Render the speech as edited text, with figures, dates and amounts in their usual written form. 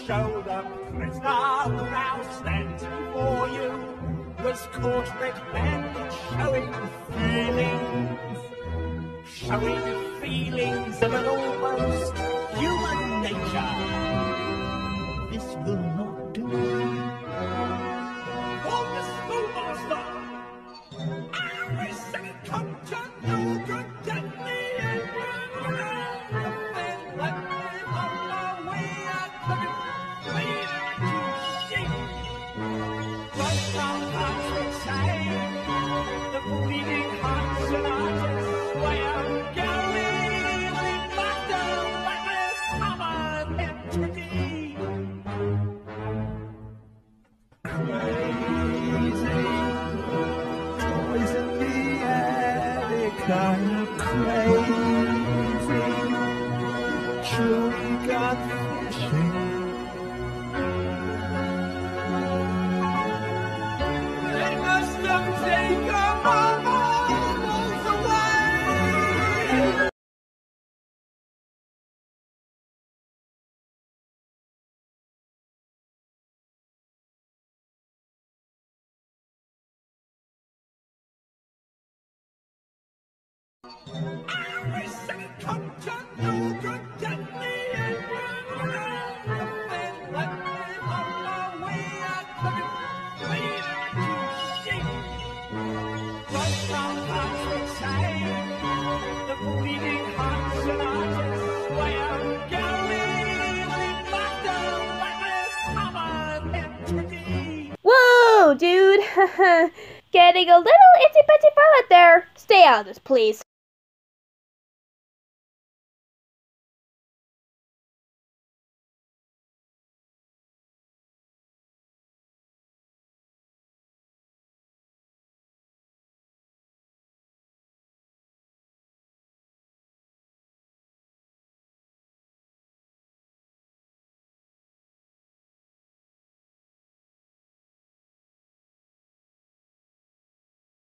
show the prisoner the now stands before you was caught red-handed, showing feelings of an almost human nature. This will not do. On the schoolmaster, every second come to no good, deadly, and let me on my way. I'm coming, leading to sheep. But some hearts would say, the bleeding hearts and artists way I'm going. I must have let me come on entity. Crazy, toys in the attic, kind of crazy. Chewy got fishing. They must have taken my marbles away. Every second come to no good, deadly, and let me on my way. I'm coming, leading to sheep. But some hearts would say, the bleeding hearts and artists way I'm going. I must have let me come on entity. Whoa, dude! Getting a little itsy bitsy fella there. Stay out of this, please.